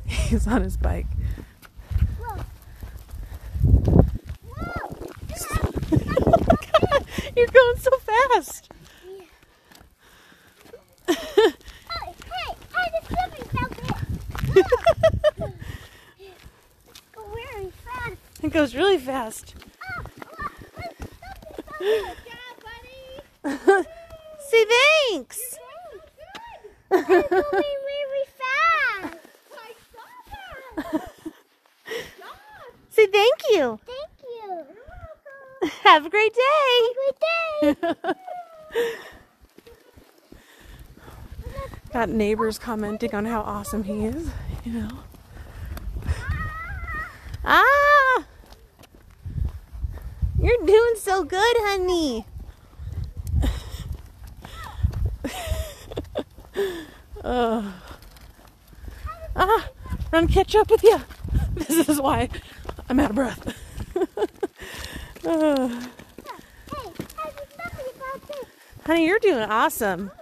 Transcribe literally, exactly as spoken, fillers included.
He's on his bike. Whoa. Whoa. God, you're going so fast. Yeah. Oh, hey, hey, the swimming felt it. Go very fast. It goes really fast. Oh, good job, buddy. Say thanks. It's moving really fast. I saw that. Say thank you. Thank you. You're welcome. Have a great day. Good day. Got neighbors commenting on how awesome he is, you know. Ah! You're doing so good, honey. uh. Ah! Run catch up with you. This is why I'm out of breath. uh. Hey, hey, there's nothing about this. Honey, you're doing awesome.